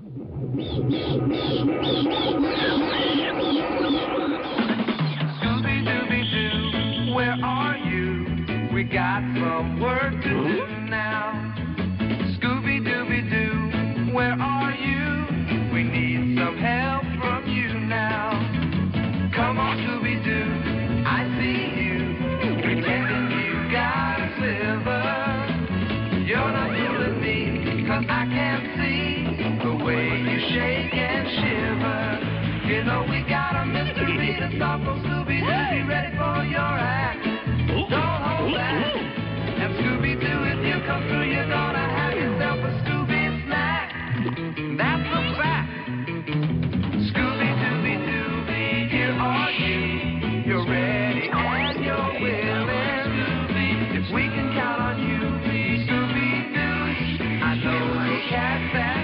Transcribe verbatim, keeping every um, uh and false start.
Scooby-Dooby-Doo, where are you? We got some work to do now. Scooby-Dooby-Doo, where are you? We need some help from you now. Come on, Scooby-Doo, I see you, pretending you got a sliver. You're not fooling me, 'cause I can see the way you shake and shiver. You know we got a mystery to solve for Scooby-Doo. Be ready for your act. Don't hold back. And Scooby-Doo, if you come through, you're gonna have yourself a Scooby snack. That's a fact. Scooby-Dooby-Dooby, here are you. You're ready and you're willing. If we can count on you, Scooby-Doo, I know you'll catch that.